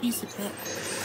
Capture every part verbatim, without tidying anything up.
Piece of pit.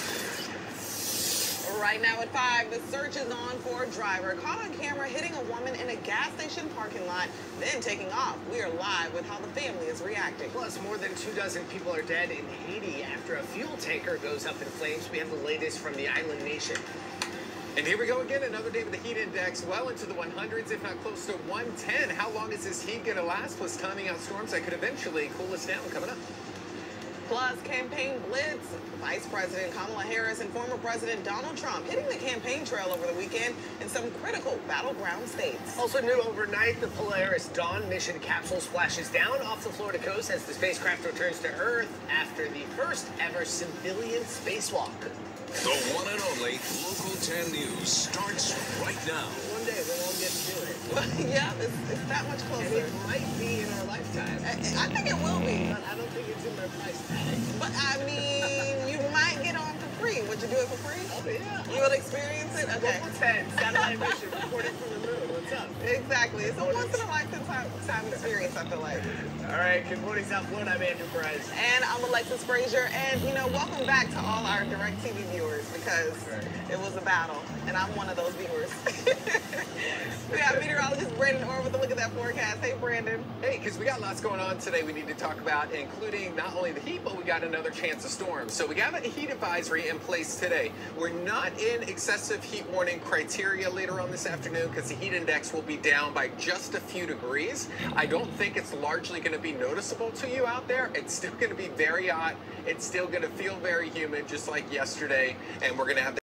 Right now at five, the search is on for a driver caught on camera hitting a woman in a gas station parking lot, then taking off. We are live with how the family is reacting. Plus, more than two dozen people are dead in Haiti after a fuel tanker goes up in flames. We have the latest from the island nation. And here we go again, another day with the heat index well into the hundreds, if not close to one ten. How long is this heat going to last? Plus timing out storms that could eventually cool us down coming up. Plus, campaign blitz. Vice President Kamala Harris and former President Donald Trump hitting the campaign trail over the weekend in some critical battleground states. Also new overnight, the Polaris Dawn mission capsule splashes down off the Florida coast as the spacecraft returns to Earth after the first ever civilian spacewalk. The one and only Local ten News starts right now. One day we'll all get to do it. Well, yeah, it's, it's that much And closer. it might be in our lifetime. I, I think it will be. But I don't think it's in my price tag. But I mean, you might get on for free. Would you do it for free? Oh, yeah. You would experience it? Okay. Local ten, satellite mission, reporting from the moon. What's up? Exactly. It's a once in a lifetime time experience, I feel like. All right, good morning, South Florida. I'm Andrew Perez. And I'm Alexis Frazier. And, you know, welcome back to all our direct T V viewers because it was a battle. And I'm one of those viewers. We got meteorologist Brandon Orr with a look at that forecast. Hey, Brandon. Hey, because we got lots going on today we need to talk about, including not only the heat, but we got another chance of storms. So we got a heat advisory in place today. We're not in excessive heat warning criteria later on this afternoon because the heat index will be down by just a few degrees. I don't think it's largely going to be noticeable to you out there. It's still going to be very hot. It's still going to feel very humid, just like yesterday. And we're going to have